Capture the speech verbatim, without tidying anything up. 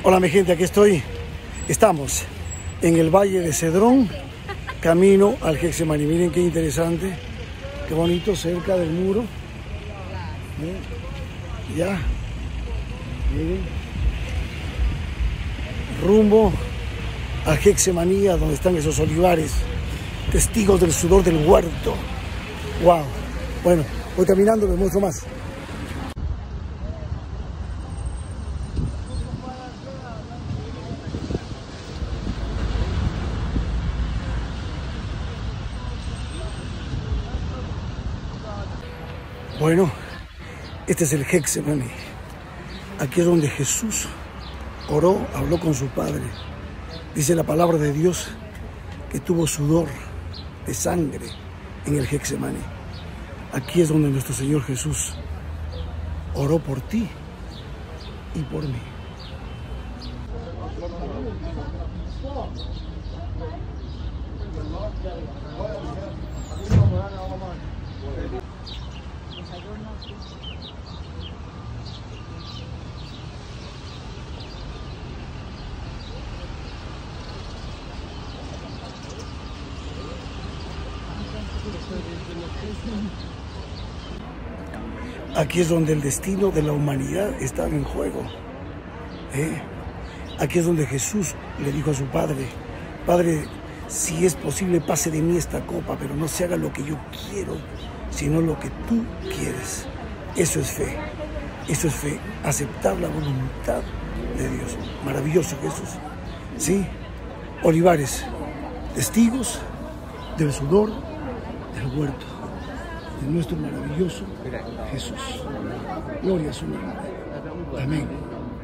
Hola mi gente, aquí estoy. Estamos en el Valle de Cedrón, camino al Getsemaní. Miren qué interesante, qué bonito, cerca del muro. Miren, ya, miren, rumbo al Getsemaní, donde están esos olivares, testigos del sudor del huerto. Wow. Bueno, voy caminando, les muestro más. Bueno, este es el Getsemaní. Aquí es donde Jesús oró, habló con su Padre. Dice la palabra de Dios que tuvo sudor de sangre en el Getsemaní. Aquí es donde nuestro Señor Jesús oró por ti y por mí. Aquí es donde el destino de la humanidad estaba en juego. ¿Eh? Aquí es donde Jesús le dijo a su Padre: Padre, si es posible, pase de mí esta copa, pero no se haga lo que yo quiero, sino lo que tú quieres. Eso es fe. Eso es fe. Aceptar la voluntad de Dios. Maravilloso Jesús. ¿Sí? Olivares, testigos del sudor del huerto de nuestro maravilloso Jesús. Gloria a su nombre. Amén.